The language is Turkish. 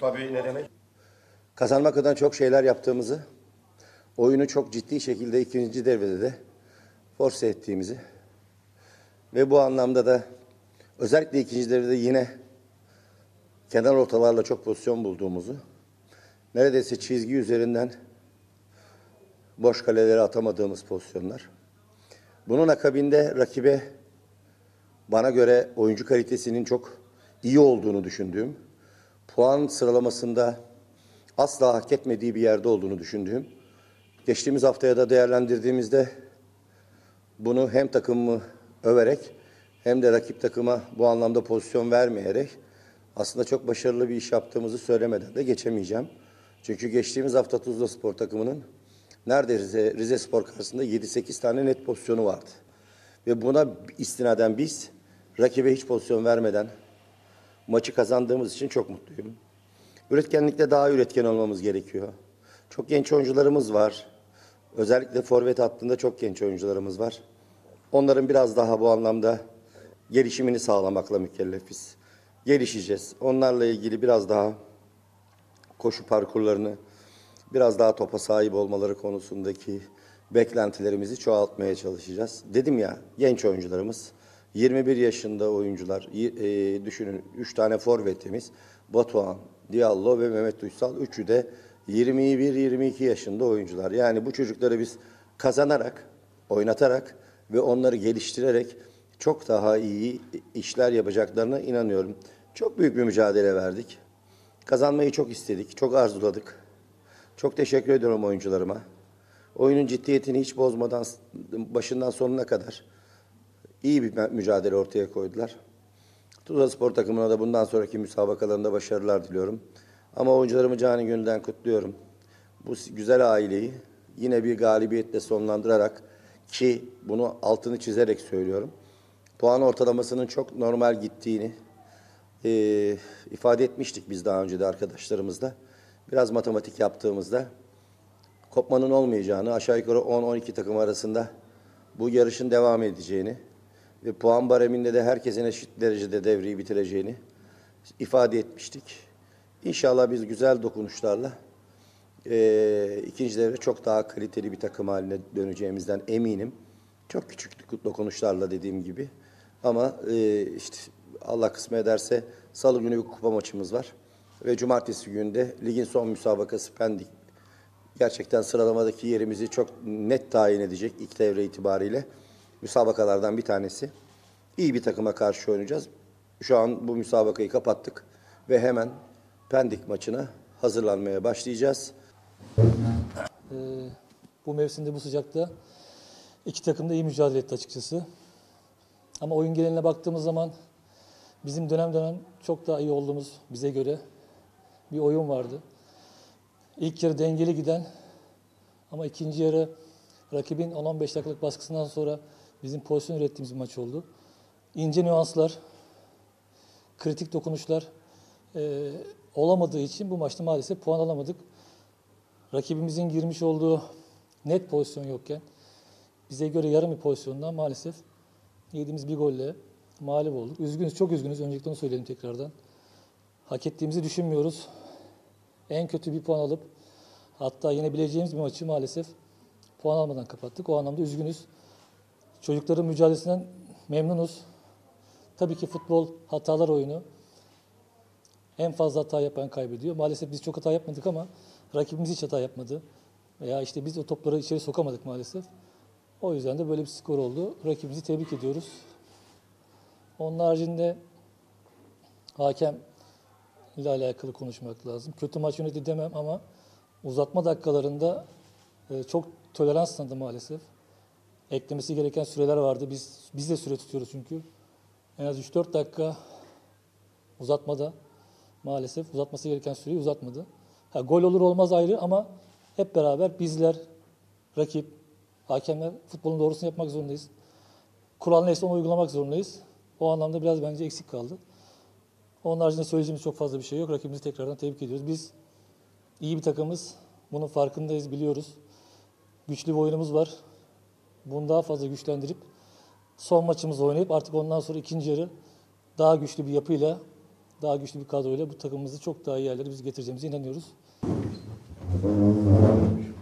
Tabii, ne demek? Kazanmak adına çok şeyler yaptığımızı, oyunu çok ciddi şekilde ikinci devrede de force ettiğimizi ve bu anlamda da özellikle ikinci devrede yine kenar ortalarla çok pozisyon bulduğumuzu, neredeyse çizgi üzerinden boş kaleleri atamadığımız pozisyonlar. Bunun akabinde rakibe bana göre oyuncu kalitesinin çok iyi olduğunu düşündüğüm, puan sıralamasında asla hak etmediği bir yerde olduğunu düşündüğüm, geçtiğimiz haftaya da değerlendirdiğimizde bunu hem takımımı överek hem de rakip takıma bu anlamda pozisyon vermeyerek aslında çok başarılı bir iş yaptığımızı söylemeden de geçemeyeceğim. Çünkü geçtiğimiz hafta Tuzlaspor takımının neredeyse Rizespor karşısında 7-8 tane net pozisyonu vardı. Ve buna istinaden biz rakibe hiç pozisyon vermeden maçı kazandığımız için çok mutluyum. Üretkenlikte daha üretken olmamız gerekiyor. Çok genç oyuncularımız var. Özellikle forvet hattında çok genç oyuncularımız var. Onların biraz daha bu anlamda gelişimini sağlamakla mükellefiz. Gelişeceğiz. Onlarla ilgili biraz daha koşu parkurlarını, biraz daha topa sahip olmaları konusundaki beklentilerimizi çoğaltmaya çalışacağız. Dedim ya, genç oyuncularımız, 21 yaşında oyuncular, düşünün 3 tane forvetimiz, Batuhan, Diallo ve Mehmet Uysal, üçü de 21-22 yaşında oyuncular. Yani bu çocukları biz kazanarak, oynatarak ve onları geliştirerek çok daha iyi işler yapacaklarına inanıyorum. Çok büyük bir mücadele verdik. Kazanmayı çok istedik, çok arzuladık. Çok teşekkür ediyorum oyuncularıma. Oyunun ciddiyetini hiç bozmadan başından sonuna kadar iyi bir mücadele ortaya koydular. Tuzlaspor takımına da bundan sonraki müsabakalarında başarılar diliyorum. Ama oyuncularımı canı gönülden kutluyorum. Bu güzel aileyi yine bir galibiyetle sonlandırarak, ki bunu altını çizerek söylüyorum, puan ortalamasının çok normal gittiğini ifade etmiştik biz daha önce de arkadaşlarımızla. Biraz matematik yaptığımızda kopmanın olmayacağını, aşağı yukarı 10-12 takım arasında bu yarışın devam edeceğini ve puan bareminde de herkesin eşit derecede devreyi bitireceğini ifade etmiştik. İnşallah biz güzel dokunuşlarla ikinci devre çok daha kaliteli bir takım haline döneceğimizden eminim. Çok küçük dokunuşlarla dediğim gibi. Ama işte Allah kısmet ederse Salı günü bir kupa maçımız var. Ve cumartesi günü de ligin son müsabakası Pendik. Gerçekten sıralamadaki yerimizi çok net tayin edecek ilk devre itibariyle. Müsabakalardan bir tanesi. İyi bir takıma karşı oynayacağız. Şu an bu müsabakayı kapattık ve hemen Pendik maçına hazırlanmaya başlayacağız. Bu mevsimde bu sıcakta iki takım da iyi mücadele etti açıkçası. Ama oyun geneline baktığımız zaman bizim dönem dönem çok daha iyi olduğumuz bize göre bir oyun vardı. İlk yarı dengeli giden ama ikinci yarı rakibin 10-15 dakikalık baskısından sonra bizim pozisyon ürettiğimiz bir maç oldu. İnce nüanslar, kritik dokunuşlar olamadığı için bu maçta maalesef puan alamadık. Rakibimizin girmiş olduğu net pozisyon yokken bize göre yarım bir pozisyondan maalesef yediğimiz bir golle mağlup olduk. Üzgünüz, çok üzgünüz. Öncelikle onu söyleyelim tekrardan. Hak ettiğimizi düşünmüyoruz. En kötü bir puan alıp hatta yenebileceğimiz bir maçı maalesef puan almadan kapattık. O anlamda üzgünüz. Çocukların mücadelesinden memnunuz. Tabii ki futbol hatalar oyunu. En fazla hata yapan kaybediyor. Maalesef biz çok hata yapmadık ama rakibimiz hiç hata yapmadı. Veya işte biz o topları içeri sokamadık maalesef. O yüzden de böyle bir skor oldu. Rakibimizi tebrik ediyoruz. Onun haricinde hakem ile alakalı konuşmak lazım. Kötü maç yönetti demem ama uzatma dakikalarında çok tolerans tanıdı maalesef. Eklemesi gereken süreler vardı. Biz de süre tutuyoruz çünkü. En az 3-4 dakika uzatmada maalesef uzatması gereken süreyi uzatmadı. Gol olur olmaz ayrı ama hep beraber bizler, rakip, hakemler futbolun doğrusunu yapmak zorundayız. Kural neyse onu uygulamak zorundayız. O anlamda biraz bence eksik kaldı. Onun haricinde söyleyeceğimiz çok fazla bir şey yok. Rakibimizi tekrardan tebrik ediyoruz. Biz iyi bir takımız. Bunun farkındayız, biliyoruz. Güçlü bir oyunumuz var. Bunu daha fazla güçlendirip son maçımızı oynayıp artık ondan sonra ikinci yarı daha güçlü bir yapıyla daha güçlü bir kadroyla bu takımımızı çok daha iyi yerlere biz getireceğimize inanıyoruz.